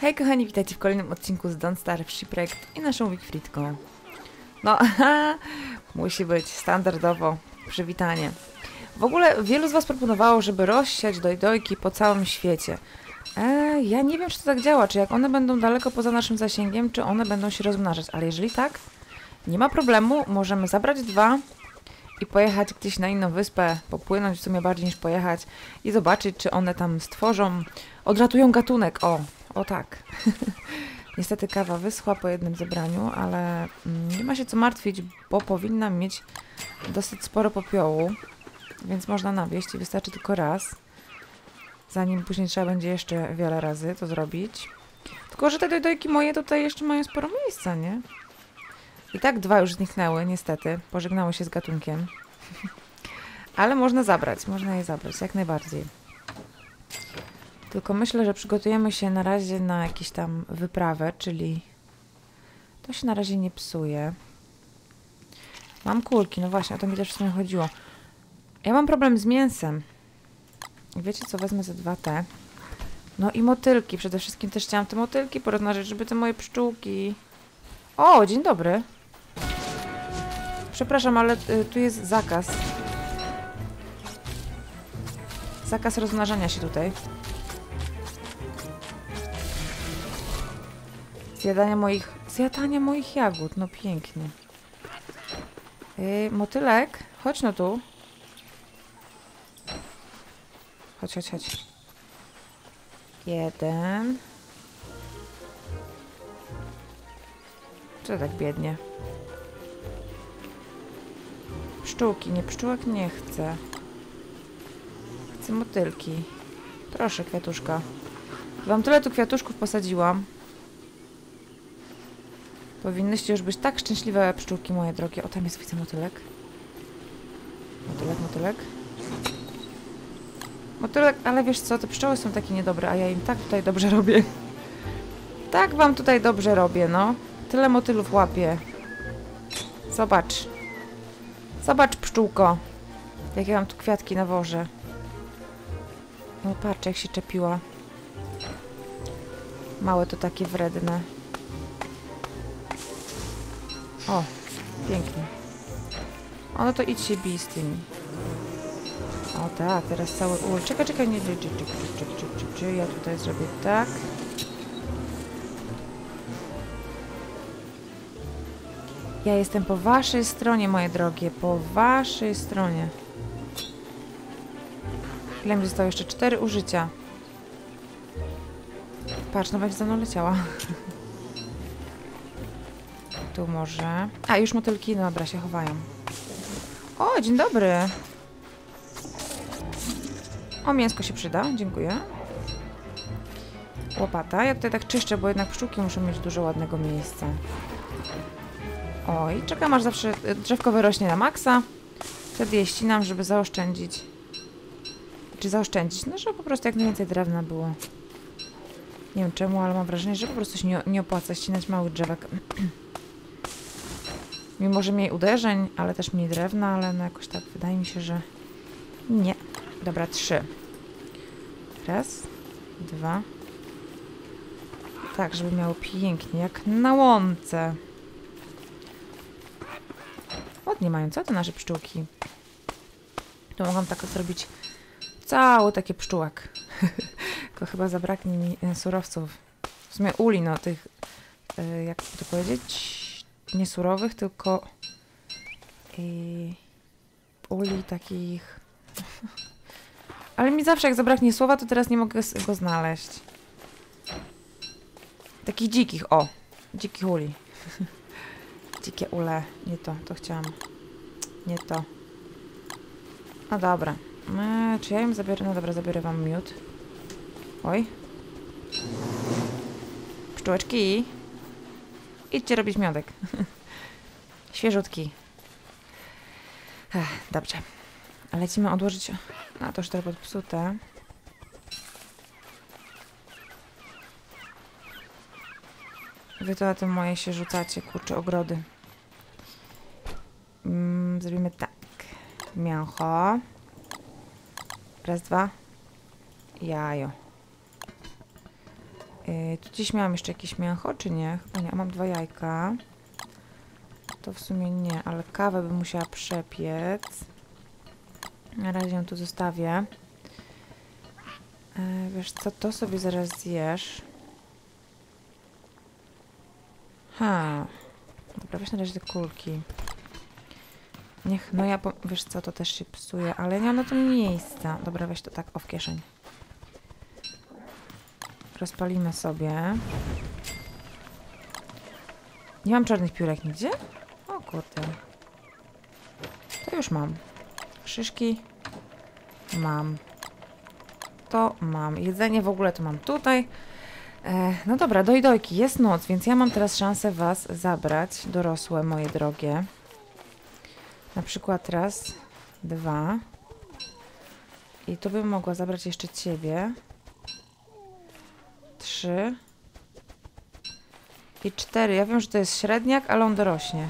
Hej kochani, witajcie w kolejnym odcinku z Don't Starve Shipwrecked i naszą Wikfritką. No, musi być standardowo przywitanie. W ogóle wielu z was proponowało, żeby rozsiać dojdojki po całym świecie. Ja nie wiem, czy to tak działa, czy jak one będą daleko poza naszym zasięgiem, czy one będą się rozmnażać, ale jeżeli tak, nie ma problemu, możemy zabrać dwa i pojechać gdzieś na inną wyspę, popłynąć w sumie bardziej niż pojechać i zobaczyć, czy one tam stworzą, odratują gatunek, o tak. Niestety kawa wyschła po jednym zebraniu, ale nie ma się co martwić, bo powinnam mieć dosyć sporo popiołu, więc można nawieść i wystarczy tylko raz, zanim później trzeba będzie jeszcze wiele razy to zrobić. Tylko że te dojdojki moje tutaj jeszcze mają sporo miejsca, nie? I tak dwa już zniknęły, niestety, pożegnały się z gatunkiem. Ale można je zabrać, jak najbardziej. Tylko myślę, że przygotujemy się na razie na jakąś tam wyprawę, czyli to się na razie nie psuje. Mam kulki, no właśnie, o to mi też w sumie chodziło. Ja mam problem z mięsem. Wiecie co, wezmę ze 2 No i motylki, przede wszystkim też chciałam te motylki porozmnażyć, żeby te moje pszczółki... O, dzień dobry. Przepraszam, ale tu jest zakaz. Zakaz rozmnażania się tutaj. Zjadania moich jagód, no pięknie. Motylek, chodź no tu. Chodź. Jeden. Co tak biednie? Pszczółki, nie, pszczółek nie chcę. Chcę motylki. Proszę, kwiatuszka. Wam tyle tu kwiatuszków posadziłam. Powinnyście już być tak szczęśliwe, pszczółki moje drogie. O, tam jest, widzę motylek. Motylek, ale wiesz co, te pszczoły są takie niedobre, a ja im tak tutaj dobrze robię. Tak wam tutaj dobrze robię, no. Tyle motylów łapię. Zobacz. Zobacz, pszczółko. Jak ja mam tu kwiatki nawożę. No patrz, jak się czepiła. Małe to takie wredne. O, pięknie. O, no to idź się bij z tymi. O tak, teraz cały ul. Czekaj, nie, ja tutaj zrobię tak. Ja jestem po waszej stronie, moje drogie, po waszej stronie. Ile mi zostało? Jeszcze 4 użycia. Patrz, no będzie za mną leciała. Tu może. A, już motylki, dobra, się chowają. O, dzień dobry. O, mięsko się przyda, dziękuję. Łopata. Ja tutaj tak czyszczę, bo jednak pszczółki muszą mieć dużo ładnego miejsca. Oj, czekam aż zawsze drzewko wyrośnie na maksa. Wtedy je ścinam, żeby zaoszczędzić. Czy zaoszczędzić? No, żeby po prostu jak najwięcej drewna było. Nie wiem czemu, ale mam wrażenie, że po prostu się nie opłaca ścinać małych drzewek. Mimo, że mniej uderzeń, ale też mniej drewna, ale no jakoś tak wydaje mi się, że nie. Dobra, 3. Raz, 2. Tak, żeby miało pięknie, jak na łące. Ładnie mają, co te nasze pszczółki? To mogłam tak zrobić cały taki pszczółek. Tylko chyba zabraknie mi surowców. W sumie uli, no tych, jak to powiedzieć, nie surowych, tylko uli takich... Ale mi zawsze jak zabraknie słowa, to teraz nie mogę go znaleźć. Takich dzikich, o. Dzikich uli. Dzikie ule. Nie to, to chciałam. Nie to. No dobra. Czy ja im zabiorę? No dobra, zabiorę wam miód. Oj. Pszczółeczki. Idźcie robić miodek. Świeżutki. Dobrze. Lecimy odłożyć... A, to już trochę podpsute. Wy to na tym moje się rzucacie, kurczę, ogrody. Zrobimy tak. Mięcho. Raz, 2. Jajo. Tu gdzieś miałam jeszcze jakieś mięcho, czy nie? Chyba nie. A mam 2 jajka. To w sumie nie, ale kawę bym musiała przepiec. Na razie ją tu zostawię. Wiesz co, to sobie zaraz zjesz. Dobra, weź na razie te kulki. Niech, no ja, wiesz co, to też się psuje, ale nie mam na to miejsca. Dobra, weź to tak, w kieszeń. Rozpalimy sobie. Nie mam czarnych piórek nigdzie? O kurde. To już mam. Szyszki. Mam. To mam. Jedzenie w ogóle to mam tutaj. No dobra, dojki. Jest noc, więc ja mam teraz szansę was zabrać, dorosłe moje drogie. Na przykład raz, 2. I tu bym mogła zabrać jeszcze ciebie. 3. I 4. Ja wiem, że to jest średniak, ale on dorośnie.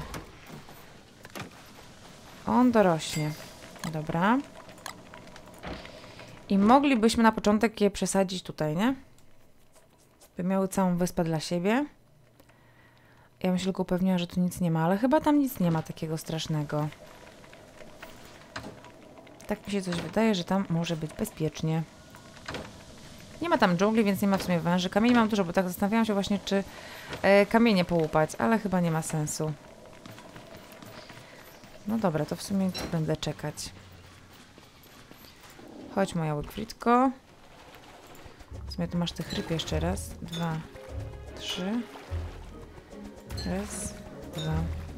On dorośnie. Dobra. I moglibyśmy na początek je przesadzić tutaj, nie? By miały całą wyspę dla siebie. Ja bym się tylko upewniła, że tu nic nie ma, ale chyba tam nic nie ma takiego strasznego. Tak mi się coś wydaje, że tam może być bezpiecznie. Nie ma tam dżungli, więc nie ma w sumie węży. Kamieni mam dużo, bo tak zastanawiałam się właśnie, czy kamienie połupać, ale chyba nie ma sensu. No dobra, to w sumie będę czekać. Chodź, moja łykfritko. W sumie tu masz tych ryb jeszcze raz. 2, 3. Raz, 2.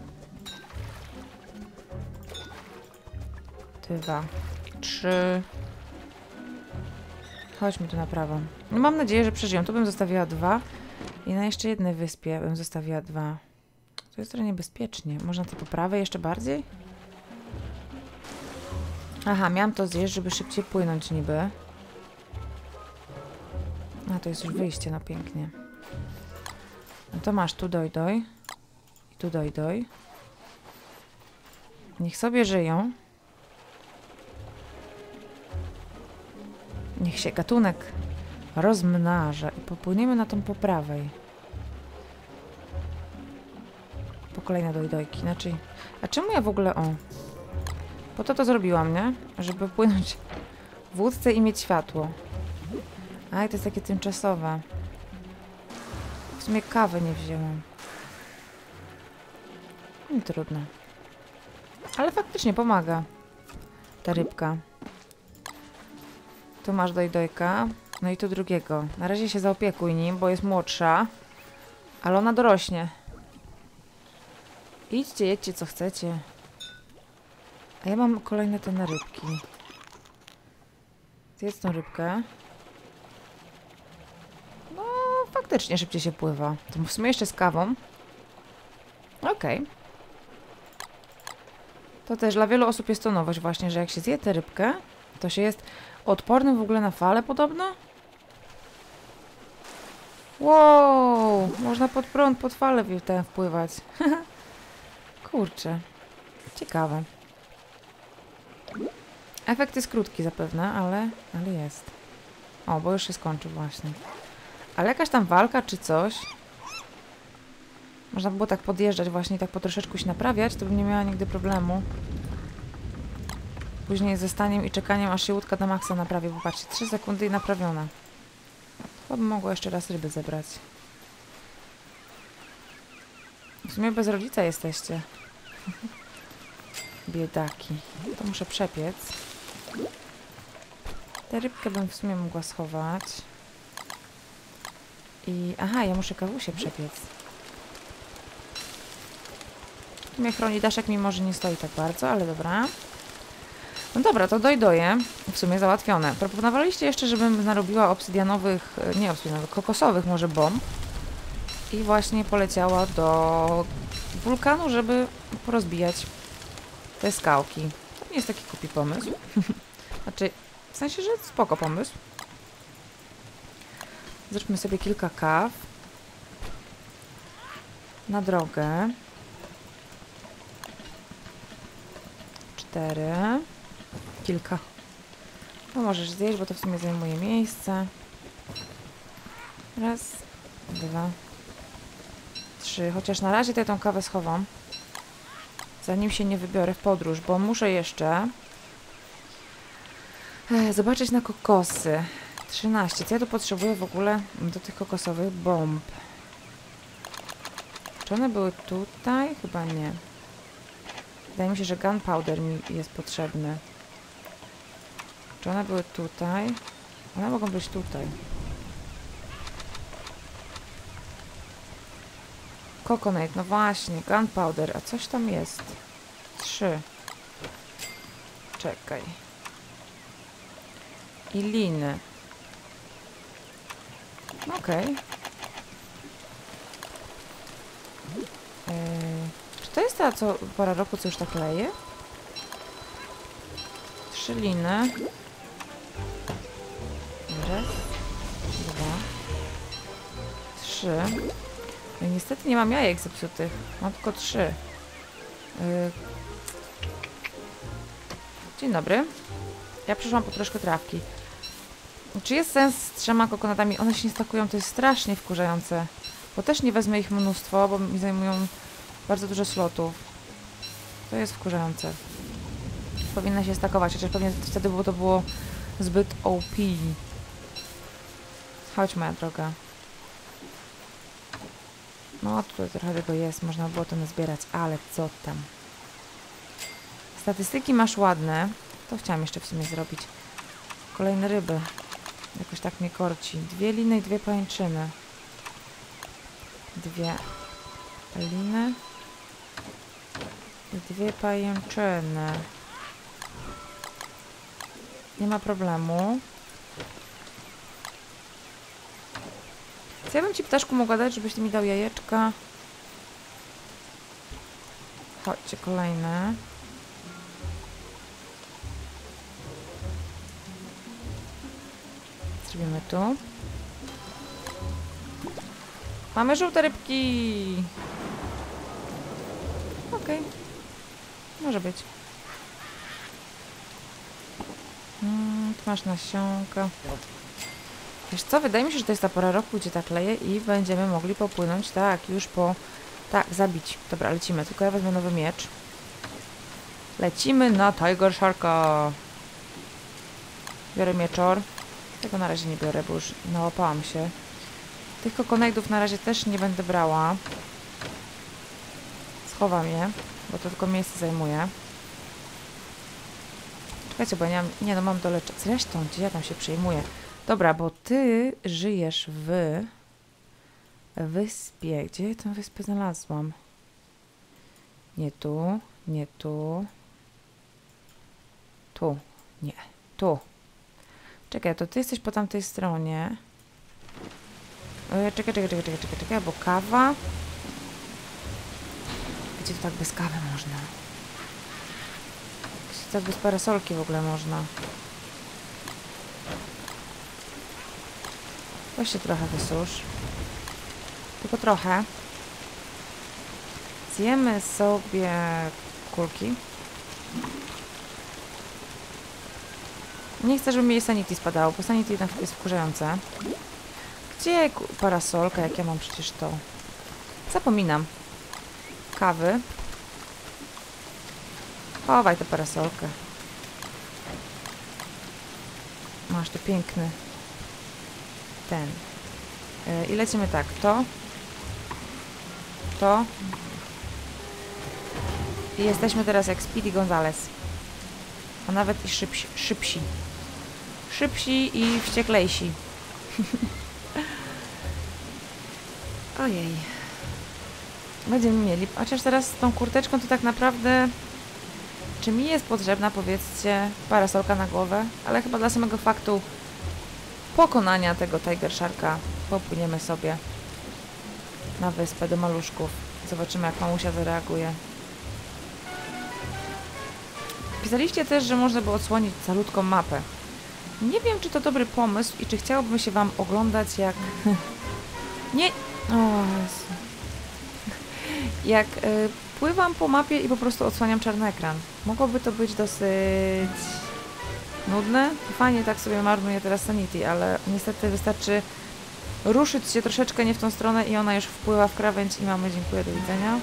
2, 3. Chodźmy tu na prawo. No mam nadzieję, że przeżyją. Tu bym zostawiła 2. I na jeszcze jednej wyspie bym zostawiła 2. To jest trochę niebezpiecznie. Można to po prawej jeszcze bardziej? Aha, miałam to zjeść, żeby szybciej płynąć niby. A, to jest już wyjście, no pięknie. No to masz tu doj. I tu doj. Niech sobie żyją. Niech się gatunek rozmnaża i popłyniemy na tą po prawej. Po kolejne dojki. Inaczej... A czemu ja w ogóle... O. Po to zrobiłam, nie? Żeby płynąć w łódce i mieć światło. A, i to jest takie tymczasowe. W sumie kawy nie wzięłam. Trudno. Ale faktycznie pomaga. Ta rybka. Tu masz dojka. No i tu drugiego. Na razie się zaopiekuj nim, bo jest młodsza. Ale ona dorośnie. Idźcie, jedźcie co chcecie. A ja mam kolejne te na rybki. Zjedz tą rybkę. No, faktycznie szybciej się pływa. To w sumie jeszcze z kawą. Okej. To też dla wielu osób jest to nowość właśnie, że jak się zje tę rybkę, to się jest odpornym w ogóle na fale podobno. Wow! Można pod prąd, pod falę wpływać. Kurczę. Ciekawe. Efekt jest krótki zapewne, ale jest. O, bo już się skończył właśnie. Ale jakaś tam walka czy coś. Można by było tak podjeżdżać właśnie, tak po troszeczku się naprawiać, to bym nie miała nigdy problemu. Później ze staniem i czekaniem, aż się łódka na maksa naprawi. Popatrzcie, 3 sekundy i naprawiona. Chyba bym mogła jeszcze raz ryby zebrać. W sumie bez rodzica jesteście. Biedaki. To muszę przepiec. Tę rybkę bym w sumie mogła schować. I... Aha, ja muszę kawusie przepiec. Tu mnie chroni daszek, mimo że nie stoi tak bardzo, ale dobra. No dobra, to doje. W sumie załatwione. Proponowaliście jeszcze, żebym narobiła obsydianowych, nie obsydianowych, kokosowych może bomb. I właśnie poleciała do wulkanu, żeby porozbijać te skałki. To nie jest taki głupi pomysł. Znaczy, w sensie, że spoko pomysł. Zróbmy sobie kilka kaw. Na drogę. 4. Kilka. No możesz zjeść, bo to w sumie zajmuje miejsce. Raz, 2, 3. Chociaż na razie tutaj tą kawę schowam. Zanim się nie wybiorę w podróż, bo muszę jeszcze zobaczyć na kokosy. 13. Co ja tu potrzebuję w ogóle do tych kokosowych bomb? Czy one były tutaj? Chyba nie. Wydaje mi się, że gunpowder mi jest potrzebny. Czy one były tutaj? One mogą być tutaj. Coconut, no właśnie, gunpowder, a coś tam jest. 3. Czekaj. I liny. Okej. Czy to jest ta pora roku, co już tak leje? 3 liny. Raz, 2, 3. No niestety nie mam jajek zepsutych. Mam tylko 3. Dzień dobry. Ja przyszłam po troszkę trawki. Czy jest sens z 3 kokonatami? One się nie stakują, to jest strasznie wkurzające. Bo też nie wezmę ich mnóstwo, bo mi zajmują bardzo dużo slotów. To jest wkurzające. Powinna się stakować, chociaż pewnie wtedy to było zbyt OP. Chodź, moja droga. No, tutaj trochę tego jest, można było to nazbierać, ale co tam. Statystyki masz ładne. To chciałam jeszcze w sumie zrobić. Kolejne ryby. Jakoś tak mnie korci. 2 liny i 2 pajęczyny. 2 liny i 2 pajęczyny. Nie ma problemu. Co ja bym ci, ptaszku, mogła dać, żebyś ty mi dał jajeczka? Chodźcie, kolejne. Zrobimy tu. Mamy żółte rybki! Okej. Może być. Tu masz nasionka. Wiesz co, wydaje mi się, że to jest ta pora roku, gdzie tak leje i będziemy mogli popłynąć, tak, już po... Tak, zabić. Dobra, lecimy, tylko ja wezmę nowy miecz. Lecimy na Tiger Sharka. Biorę mieczor. Tego na razie nie biorę, bo już nałapałam się. Tych kokonajdów na razie też nie będę brała. Schowam je, bo to tylko miejsce zajmuje. Czekajcie, bo ja nie mam... Nie, no mam do leczenia. Zresztą, gdzie ja tam się przejmuję? Dobra, bo ty żyjesz w wyspie. Gdzie ja tę wyspę znalazłam? Nie tu, nie tu. Tu, nie, tu. Czekaj, to ty jesteś po tamtej stronie. Czekaj, bo kawa. Gdzie to tak bez kawy można? Gdzie tak bez parasolki w ogóle można? Weź się trochę wysusz. Tylko trochę. Zjemy sobie kulki. Nie chcę, żeby mi jej sanity spadało, bo sanity jest wkurzające. Gdzie parasolka, jak ja mam przecież to? Zapominam. Kawy. Chowaj tę parasolkę. Masz tu piękny ten. I lecimy tak. To. I jesteśmy teraz jak Speedy Gonzales. A nawet i szybsi. Szybsi i wścieklejsi. Ojej. Będziemy mieli. Chociaż teraz z tą kurteczką to tak naprawdę... Czy mi jest potrzebna, powiedzcie, parasolka na głowę? Ale chyba dla samego faktu pokonania tego Tiger Sharka popłyniemy sobie na wyspę do maluszków. Zobaczymy, jak mamusia zareaguje. Pisaliście też, że można by odsłonić calutką mapę. Nie wiem, czy to dobry pomysł i czy chciałabym się wam oglądać jak... Nie... O Jezu. Jak pływam po mapie i po prostu odsłaniam czarny ekran. Mogłoby to być dosyć nudne. Fajnie tak sobie marnuję teraz sanity, ale niestety wystarczy ruszyć się troszeczkę nie w tą stronę i ona już wpływa w krawędź i mamy dziękuję, do widzenia.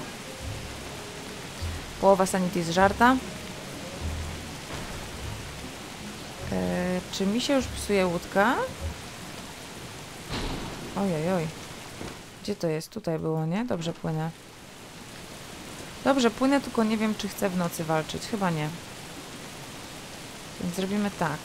Połowa sanity zżarta. Czy mi się już psuje łódka? Ojej. Gdzie to jest? Tutaj było, nie? Dobrze płynę. Dobrze płynę, tylko nie wiem, czy chcę w nocy walczyć. Chyba nie. Więc zrobimy tak.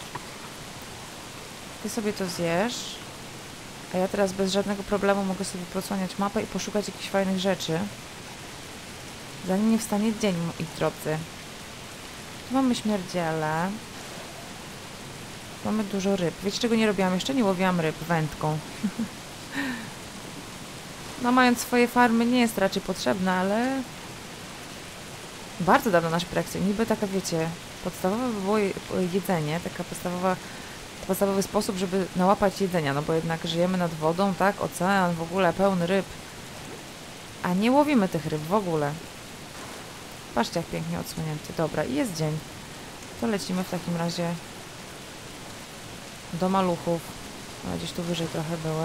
Ty sobie to zjesz. A ja teraz bez żadnego problemu mogę sobie prosłaniać mapę i poszukać jakichś fajnych rzeczy. Zanim nie wstanie dzień, moi drodzy. Tu mamy śmierdziele. Mamy dużo ryb. Wiecie, czego nie robiłam? Jeszcze nie łowiłam ryb wędką. No, mając swoje farmy nie jest raczej potrzebna, ale... Bardzo dawno na szprekcie. Niby taka, wiecie, podstawowe by było jedzenie, taka podstawowy sposób, żeby nałapać jedzenia, no bo jednak żyjemy nad wodą, tak? Ocean w ogóle pełny ryb. A nie łowimy tych ryb w ogóle. Patrzcie, jak pięknie odsłonięty. Dobra, i jest dzień. To lecimy w takim razie do maluchów. No, gdzieś tu wyżej trochę były.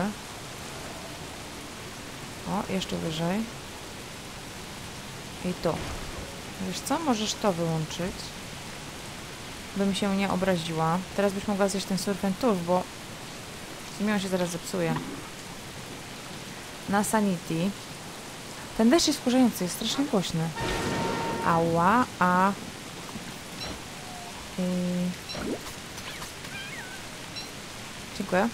O, jeszcze wyżej. I tu. Wiesz co? Możesz to wyłączyć. Bym się nie obraziła. Teraz byś mogła zjeść ten surf and turf, bo z nimi on się zaraz zepsuje. Na sanity. Ten deszcz jest wkurzający, jest strasznie głośny. Ała, a... Dziękuję.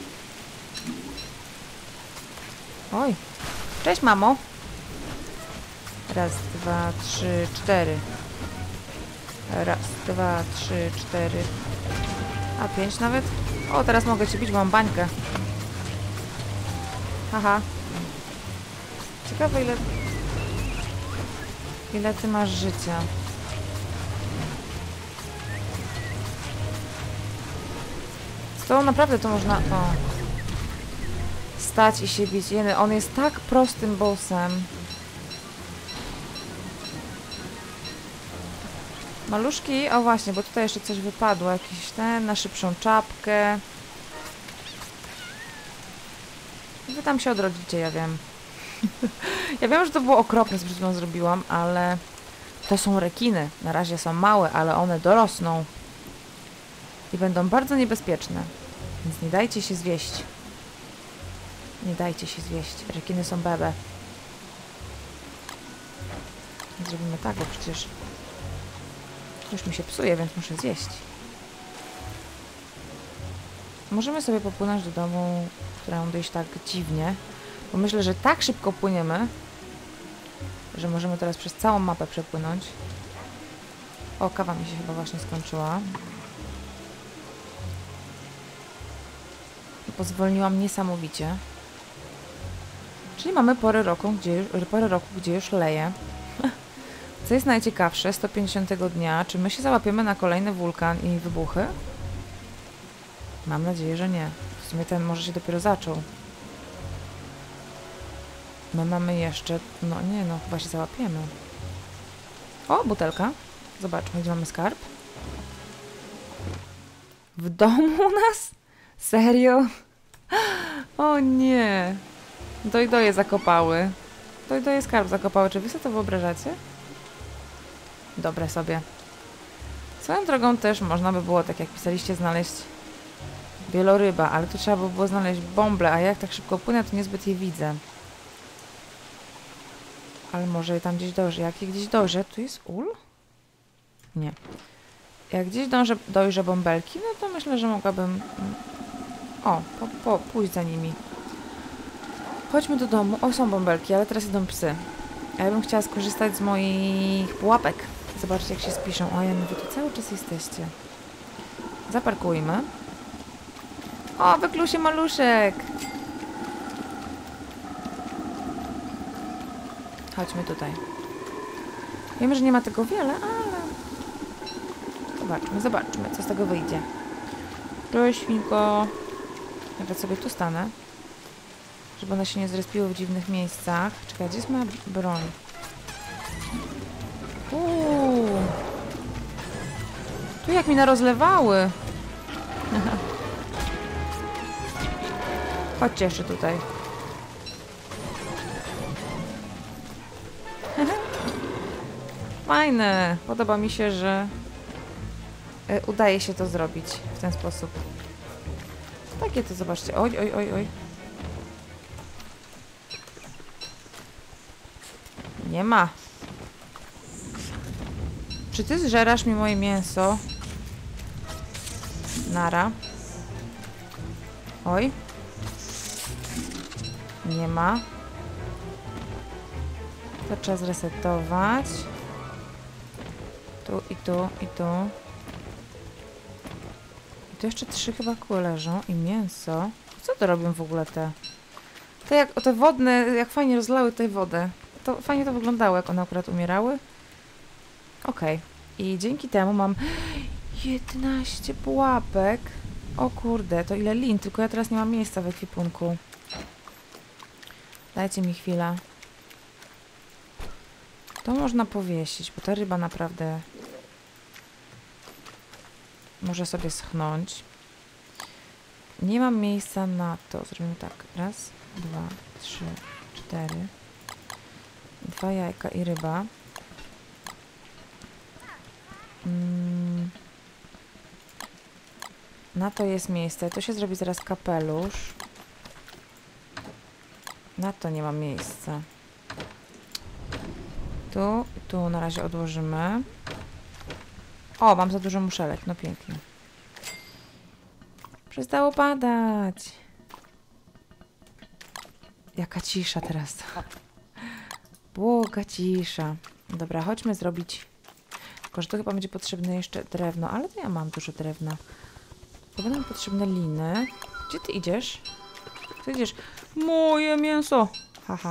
Oj. Cześć, mamo. Raz, dwa, trzy, cztery. Raz, dwa, trzy, cztery. A 5 nawet? O, teraz mogę cię bić, bo mam bańkę. Haha. Ciekawe, ile ty masz życia. To naprawdę to można... O. Stać i się bić. On jest tak prostym bossem. Maluszki, o właśnie, bo tutaj jeszcze coś wypadło, jakiś ten, na szybszą czapkę. Wy tam się odrodzicie, ja wiem. Ja wiem, że to było okropne, co przed chwilą zrobiłam, ale to są rekiny. Na razie są małe, ale one dorosną. I będą bardzo niebezpieczne. Więc nie dajcie się zwieść. Nie dajcie się zwieść. Rekiny są bebe. Zrobimy tak, bo przecież już mi się psuje, więc muszę zjeść. Możemy sobie popłynąć do domu, którędy iść tak dziwnie. Bo myślę, że tak szybko płyniemy, że możemy teraz przez całą mapę przepłynąć. O, kawa mi się chyba właśnie skończyła. Pozwolniłam niesamowicie. Czyli mamy porę roku, gdzie już leje. Co jest najciekawsze, 150 dnia, czy my się załapiemy na kolejny wulkan i wybuchy? Mam nadzieję, że nie. W sumie ten może się dopiero zaczął. My mamy jeszcze... No nie, no chyba się załapiemy. O, butelka. Zobaczmy, gdzie mamy skarb. W domu u nas? Serio? O nie. Dojdoje zakopały. Dojdoje skarb zakopały. Czy wy sobie to wyobrażacie? Dobre sobie. Swoją drogą też można by było, tak jak pisaliście, znaleźć wieloryba, ale to trzeba by było znaleźć bąble, a jak tak szybko płynę, to niezbyt je widzę. Ale może je tam gdzieś dojrzę. Jak je gdzieś dojrzę, tu jest ul? Nie. Jak gdzieś dojrzę bąbelki, no to myślę, że mogłabym... O, pójść za nimi. Chodźmy do domu. O, są bąbelki, ale teraz idą psy. A ja bym chciała skorzystać z moich pułapek. Zobaczcie, jak się spiszą. O, ja wy tu cały czas jesteście. Zaparkujmy. O, wykluł się maluszek. Chodźmy tutaj. Wiemy, że nie ma tego wiele, ale... Zobaczmy, co z tego wyjdzie. Cześć, świnko. Nawet sobie tu stanę. Żeby one się nie zrespiły w dziwnych miejscach. Czekaj, gdzie jest moja broń? Tu jak mi narozlewały. Chodźcie jeszcze tutaj. Fajne. Podoba mi się, że udaje się to zrobić w ten sposób. Takie to zobaczcie. Oj, oj, oj, oj. Nie ma. Czy ty zżerasz mi moje mięso? Nara. Oj. Nie ma. To trzeba zresetować. Tu i tu i tu. I tu jeszcze 3 chyba kły leżą i mięso. Co to robią w ogóle te? To jak te wodne, jak fajnie rozlały tej wodę. To fajnie to wyglądało, jak one akurat umierały. Okej. I dzięki temu mam 11 pułapek. O kurde, to ile lin, tylko ja teraz nie mam miejsca w ekwipunku. Dajcie mi chwilę. To można powiesić, bo ta ryba naprawdę może sobie schnąć. Nie mam miejsca na to. Zrobimy tak. Raz, 2, 3, 4. 2 jajka i ryba. Na to jest miejsce. To się zrobi zaraz kapelusz. Na to nie mam miejsca. Tu na razie odłożymy. O, mam za dużo muszelek. No pięknie. Przestało padać. Jaka cisza teraz. Błoga cisza. Dobra, chodźmy zrobić. Tylko, że to chyba będzie potrzebne jeszcze drewno, ale to ja mam dużo drewna. To będą potrzebne liny. Gdzie ty idziesz? Ty idziesz? Moje mięso! Haha.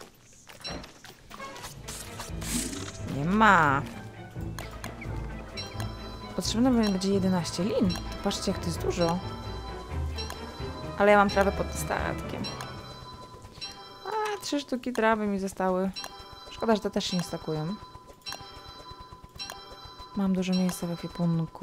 Nie ma. Potrzebne będzie 11 lin. Patrzcie, jak to jest dużo. Ale ja mam trawę pod statkiem. 3 sztuki trawy mi zostały. Szkoda, że te też się nie stakują. Mam dużo miejsca w ekwipunku.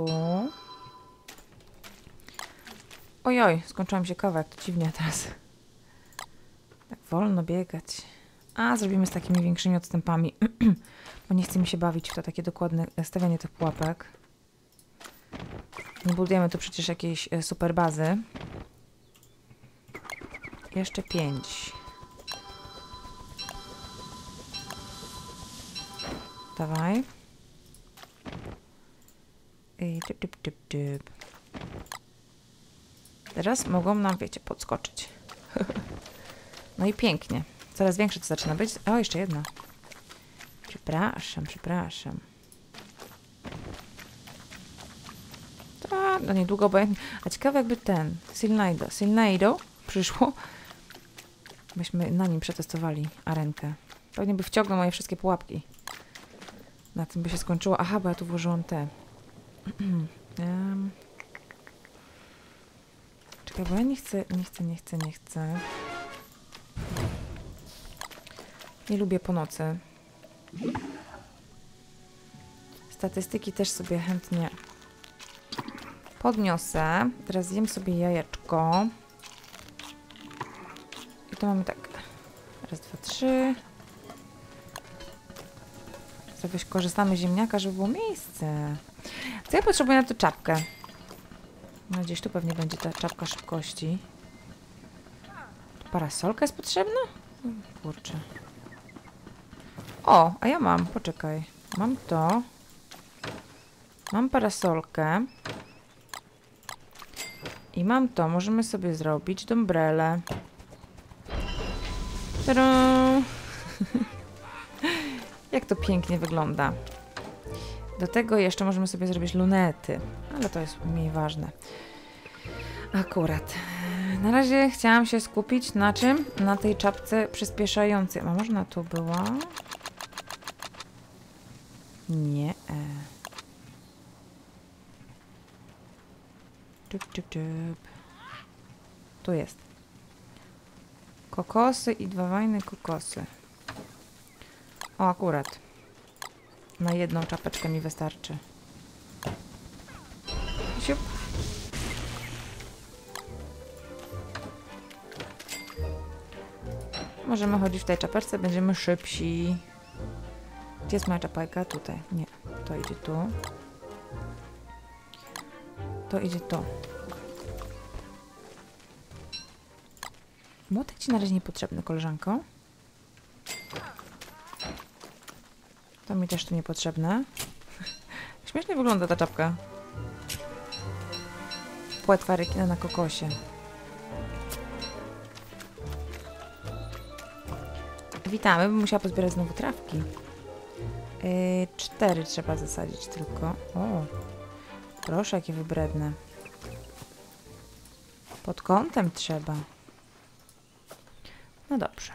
Ojoj, skończyła mi się kawa, jak to dziwnie teraz. Tak wolno biegać. Zrobimy z takimi większymi odstępami. Bo nie chce mi się bawić w to takie dokładne stawianie tych pułapek. Nie budujemy tu przecież jakiejś super bazy. Jeszcze 5. Dawaj. I typ. Teraz mogą nam, wiecie, podskoczyć. No i pięknie. Coraz większe to zaczyna być. O, jeszcze jedna. Przepraszam. No niedługo obojętnie. A ciekawe jakby ten Silnado przyszło. Byśmy na nim przetestowali arenkę. Pewnie by wciągnął moje wszystkie pułapki. Na tym by się skończyło. Aha, bo ja tu włożyłam te. Czekaj, bo ja nie chcę. Nie lubię po nocy. Statystyki też sobie chętnie podniosę. Teraz zjem sobie jajeczko. I to mamy tak. Raz, 2, 3. Sobie korzystamy z ziemniaka, żeby było miejsce. Co ja potrzebuję na to czapkę? No gdzieś tu pewnie będzie ta czapka szybkości. Parasolka jest potrzebna? Kurczę. O, a ja mam. Poczekaj. Mam to. Mam parasolkę. I mam to. Możemy sobie zrobić dombrelę. Tadam! Jak to pięknie wygląda. Do tego jeszcze możemy sobie zrobić lunety. Ale to jest mniej ważne. Akurat. Na razie chciałam się skupić na czym? Na tej czapce przyspieszającej. A można tu była? Nie. Tu jest. Kokosy i 2 fajne kokosy. O, akurat. Na jedną czapeczkę mi wystarczy. Siup. możemy chodzić w tej czapeczce, będziemy szybsi. Gdzie jest moja czapajka? Tutaj. Nie, to idzie tu. To idzie tu. Młotek ci na razie niepotrzebny, koleżanko. To mi też tu niepotrzebne. Śmiesznie wygląda ta czapka. Płetwa rekina na kokosie. Witamy, bym musiała pozbierać znowu trawki. 4 trzeba zasadzić tylko. O, proszę, jakie wybredne. Pod kątem trzeba. No dobrze.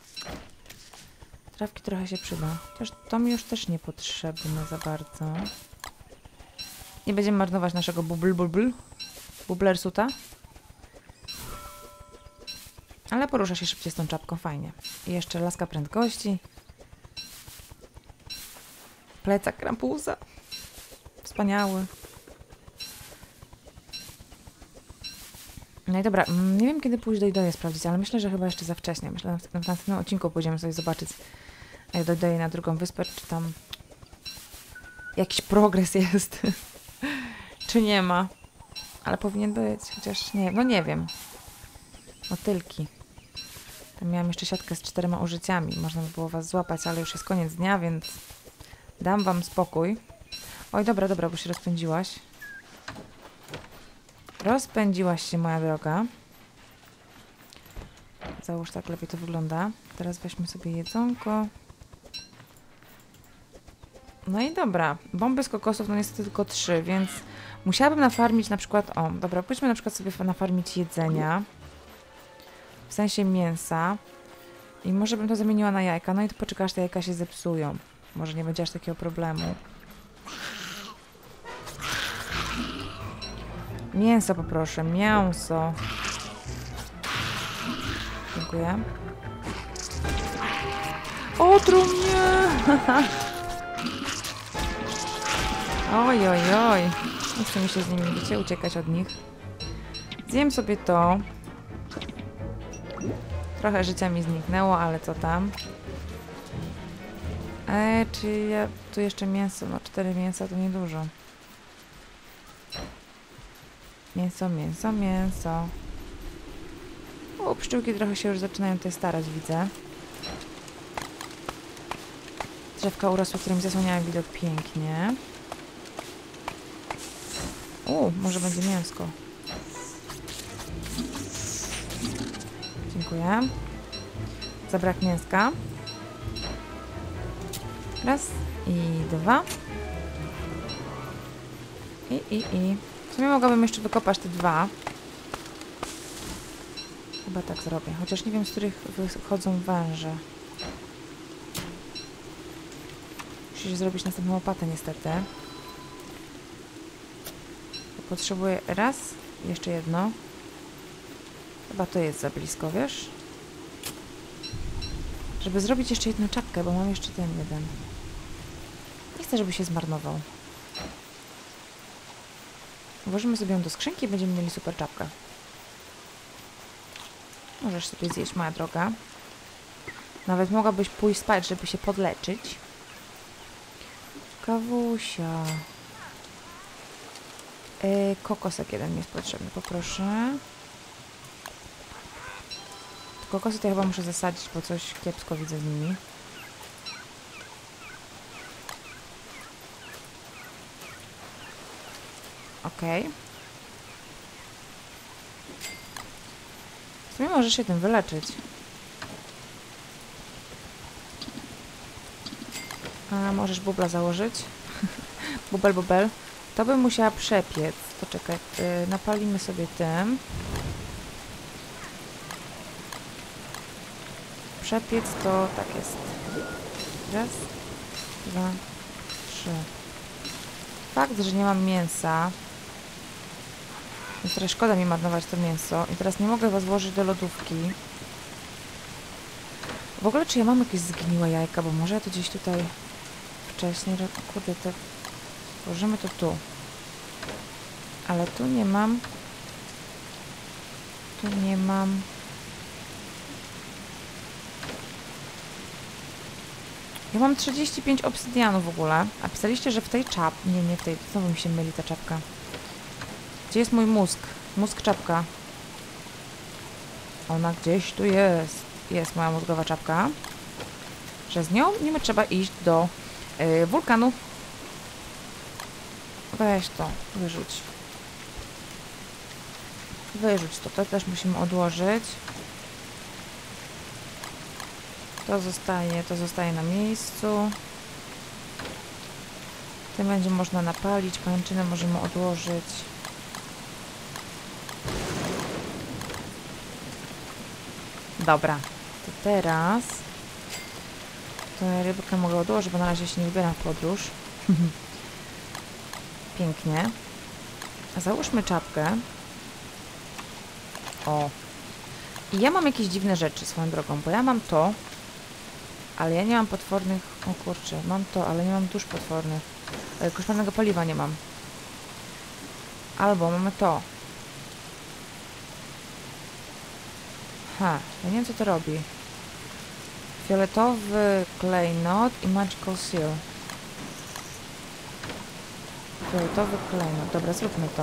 Trawki trochę się przyda. Chociaż to mi już też niepotrzebne za bardzo. Nie będziemy marnować naszego bublersuta. Ale porusza się szybciej z tą czapką, fajnie. I jeszcze laska prędkości. Plecak Krampusa. Wspaniały. No i dobra, nie wiem kiedy pójść do Idoje sprawdzić, ale myślę, że chyba jeszcze za wcześnie. Myślę, że na następnym odcinku pójdziemy sobie zobaczyć, jak do Idoi na drugą wyspę, czy tam jakiś progres jest, czy nie ma. Ale powinien być, chociaż nie, no nie wiem. Motylki. Tam miałam jeszcze siatkę z 4 użyciami. Można by było was złapać, ale już jest koniec dnia, więc dam wam spokój. Oj, dobra, bo się rozpędziłaś. Rozpędziłaś się, moja droga. Załóż, tak lepiej to wygląda. Teraz weźmy sobie jedzonko. No i dobra. Bomby z kokosów, no niestety tylko 3, więc musiałabym nafarmić na przykład... O, dobra, pójdźmy na przykład sobie nafarmić jedzenia. W sensie mięsa. I może bym to zamieniła na jajka. No i to poczekaj, aż te jajka się zepsują. Może nie będzie aż takiego problemu. Mięso poproszę, mięso. Dziękuję. Otruł mnie! Oj, oj, oj. Nie chcę mi się z nimi, wiecie, uciekać od nich. Zjem sobie to. Trochę życia mi zniknęło, ale co tam? Czy ja... Tu jeszcze mięso, no 4 mięsa to niedużo. Mięso, mięso, mięso. O, pszczółki trochę się już zaczynają tutaj starać, widzę. Drzewka urosła, którym zasłaniałem widok pięknie. Może będzie mięsko. Dziękuję. Zabrak mięska. Raz i 2. I. W sumie mogłabym jeszcze wykopać te 2. Chyba tak zrobię. Chociaż nie wiem, z których wychodzą węże. Musisz zrobić następną łopatę, niestety. Potrzebuję raz. Jeszcze jedno. Chyba to jest za blisko, wiesz? Żeby zrobić jeszcze jedną czapkę, bo mam jeszcze ten jeden. Nie chcę, żeby się zmarnował. Włożymy sobie ją do skrzynki i będziemy mieli super czapkę. Możesz sobie zjeść, moja droga. Nawet mogłabyś pójść spać, żeby się podleczyć. Kawusia. Kokosek jeden mi jest potrzebny, poproszę. Kokosy to ja chyba muszę zasadzić, bo coś kiepsko widzę z nimi. Okej. W sumie możesz się tym wyleczyć. A możesz bubla założyć. Bubel. To bym musiała przepiec. Poczekaj, napalimy sobie tym. Przepiec to tak jest. Raz, 2, 3. Fakt, że nie mam mięsa. Więc trochę szkoda mi marnować to mięso. I teraz nie mogę was włożyć do lodówki. W ogóle czy ja mam jakieś zgniłe jajka? Bo może ja to gdzieś tutaj wcześniej... Kurde, to... Włożymy to tu. Ale tu nie mam... Tu nie mam... Ja mam 35 obsydianu w ogóle, a pisaliście, że w tej nie w tej, znowu mi się myli ta czapka. Gdzie jest mój mózg? Mózg czapka. Ona gdzieś tu jest. Jest moja mózgowa czapka. Że z nią nie trzeba iść do wulkanu. Weź to, wyrzuć. Wyrzuć to, to też musimy odłożyć. To zostaje na miejscu. Tym będzie można napalić, pajęczynę możemy odłożyć. Dobra, to teraz tę rybkę mogę odłożyć, bo na razie się nie wybieram w podróż. Pięknie. A załóżmy czapkę. O. I ja mam jakieś dziwne rzeczy swoją drogą, bo ja mam to, ale ja nie mam potwornych... O kurczę, mam to, ale nie mam dusz potwornych. Koszmarnego paliwa nie mam. Albo mamy to. Ja nie wiem, co to robi. Fioletowy klejnot i magical seal. Fioletowy klejnot. Dobra, zróbmy to.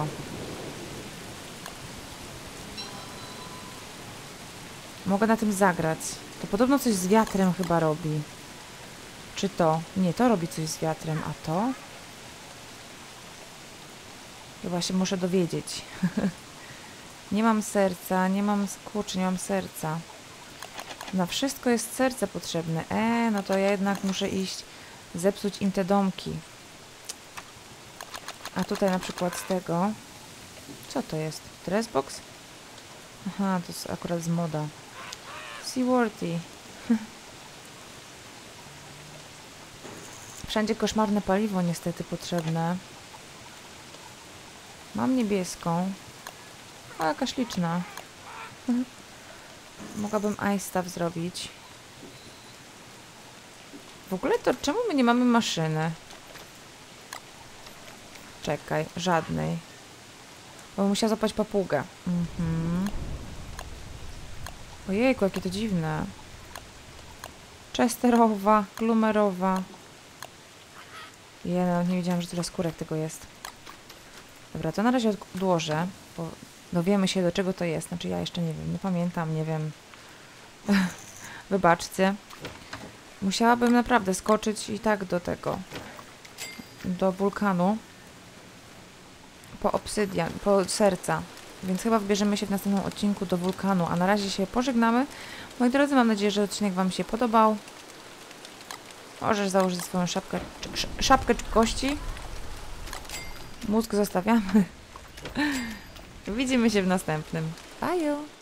Mogę na tym zagrać. To podobno coś z wiatrem chyba robi. Czy to? Nie, to robi coś z wiatrem, a to? Chyba się muszę dowiedzieć. Nie mam serca, nie mam... Kurczę, nie mam serca. Na wszystko jest serce potrzebne. No to ja jednak muszę iść zepsuć im te domki. A tutaj na przykład z tego... Co to jest? Dressbox? Aha, to jest akurat z moda. Seaworthy. Wszędzie koszmarne paliwo niestety potrzebne. Mam niebieską. O, jaka śliczna. Mogłabym ice staff zrobić. W ogóle to czemu my nie mamy maszyny? Czekaj, żadnej. Bo bym musiała złapać papugę. Ojejku, jakie to dziwne. Chesterowa, glumerowa. Nie wiedziałam, że tyle skórek tego jest. Dobra, to na razie odłożę, bo dowiemy się, do czego to jest. Znaczy ja jeszcze nie wiem, nie pamiętam, nie wiem. Wybaczcie. Musiałabym naprawdę skoczyć i tak do tego. Do wulkanu. Po obsydian, po serca. Więc chyba wybierzemy się w następnym odcinku do wulkanu. A na razie się pożegnamy. Moi drodzy, mam nadzieję, że odcinek wam się podobał. Możesz założyć swoją szapkę czubkości. Mózg zostawiamy. Widzimy się w następnym. Bye!